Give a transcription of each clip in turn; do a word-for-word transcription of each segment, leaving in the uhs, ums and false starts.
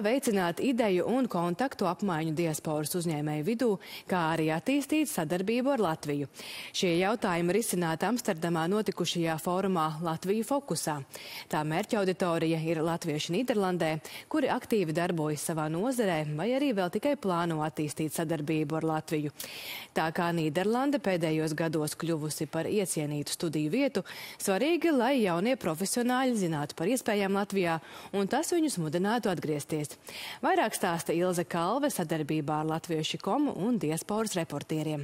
veicināt ideju un kontaktu apmaiņu diasporas uzņēmēju vidū, kā arī attīstīt sadarbību ar Latviju. Šie jautājumi risināti Amsterdamā notikušajā fórumā Latviju fokusā. Tā mērķa auditorija ir latvieši Nīderlandē, kuri aktīvi darbojas savā nozarē vai arī vēl tikai plāno attīstīt sadarbību ar Latviju. Tā kā Nīderlande pēdējos gados kļuvusi par iecienītu studiju vietu, svarīgi, lai jaunie profesionāļi zinātu par iespējām Latvijā un tas viņus mudinātu atgriezties. Vairāk stāsta Ilze Kalve sadarbībā ar latviešu komu un diasporas reportieriem.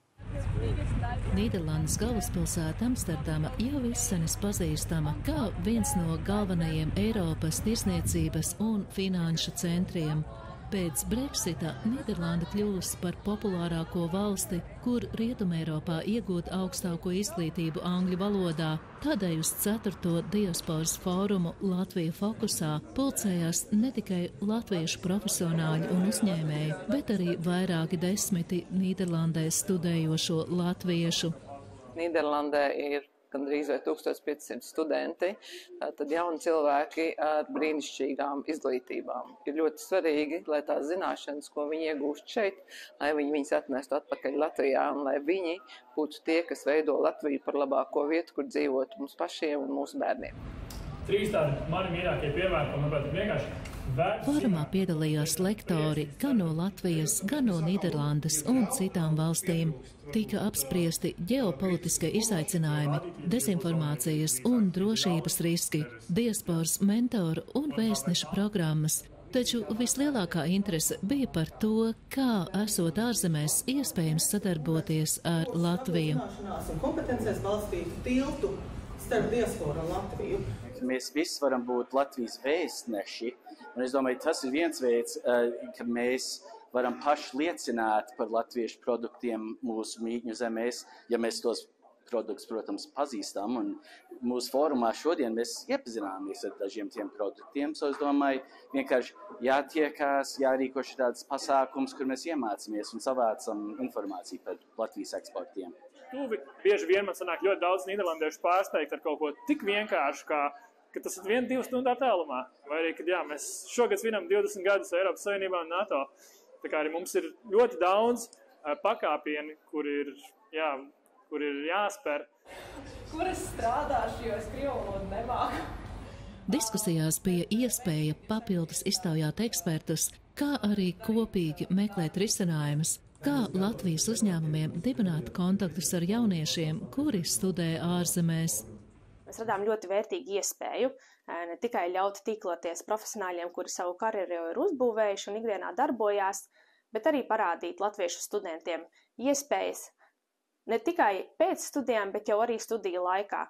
Nīderlandes galvaspilsēta Amsterdama jau izsenis pazīstama kā viens no galvenajiem Eiropas tirsniecības un finanšu centriem. Pēc Brexita Nīderlanda kļūs par populārāko valsti, kur Rietumeiropā iegūt augstāko izglītību angļu valodā. Tādēļ uz ceturto diasporas fórumu Latviju fokusā pulcējās ne tikai latviešu profesionāļi un uzņēmēji, bet arī vairāki desmiti Nīderlandē studējošo latviešu. Nīderlandē ir gandrīz vai tūkstoš piecsimt studenti, tad jauni cilvēki ar brīnišķīgām izglītībām. Ir ļoti svarīgi, lai tās zināšanas, ko viņi iegūst šeit, lai viņi viņas atnestu atpakaļ Latvijā un lai viņi būtu tie, kas veido Latviju par labāko vietu, kur dzīvot mums pašiem un mūsu bērniem. Trīs tādi mani mīļākie piemēri, manuprāt, vienkārši. Fórumā piedalījās lektori gan no Latvijas, gan no Nīderlandes un citām valstīm. Tika apspriesti ģeopolitiskie izaicinājumi, dezinformācijas un drošības riski, diasporas mentoru un vēstnešu programmas. Taču vislielākā interese bija par to, kā esot ārzemēs iespējams sadarboties ar Latviju. Kompetencēs balstītu tiltu starp diasporu un Latviju. Mēs visi varam būt Latvijas vēstneši, un es domāju, tas ir viens veids, ka mēs varam paši liecināt par latviešu produktiem mūsu mītņu zemēs, ja mēs tos produktus, protams, pazīstam, un mūsu fórumā šodien mēs iepazināmies ar dažiem tiem produktiem, so es domāju, vienkārši jātiekās, jārīko šāds pasākums, kur mēs iemācāmies un savācam informāciju par Latvijas eksportiem. Tuvi bieži vien man sanāk ļoti daudz nīderlandiešu pārsteigt ar kaut ko tik vienkāršu, kā ka tas ir viena, divas stundu attālumā. Vai arī, kad jā, mēs šogad svinam divdesmit gadus Eiropas Savienībā un NATO. Tā kā arī mums ir ļoti daudz uh, pakāpieni, kur ir, jā, kur ir jāspēr. Kur es strādāšu, jo es krievu valodu nemāku? Diskusijās bija iespēja papildus iztaujāt ekspertus, kā arī kopīgi meklēt risinājumus, kā Latvijas uzņēmumiem dibināt kontaktus ar jauniešiem, kuri studē ārzemēs. Mēs radām ļoti vērtīgu iespēju ne tikai ļaut tīkloties profesionāļiem, kuri savu karjeru jau ir uzbūvējuši un ikdienā darbojās, bet arī parādīt latviešu studentiem iespējas ne tikai pēc studijām, bet jau arī studiju laikā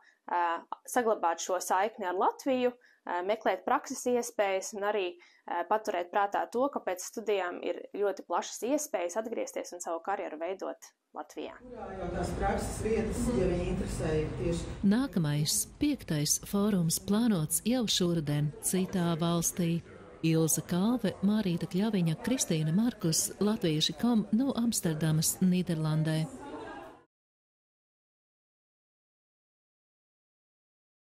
saglabāt šo saikni ar Latviju, meklēt prakses iespējas un arī paturēt prātā to, ka pēc studijām ir ļoti plašas iespējas atgriezties un savu karjeru veidot Latvijā. Nākamais, piektais fórums plānots jau šodien citā valstī. Ilze Kalve, Mārīta Kļaviņa, Kristīna Markus, Latvieši kom no Amsterdamas, Nīderlandē.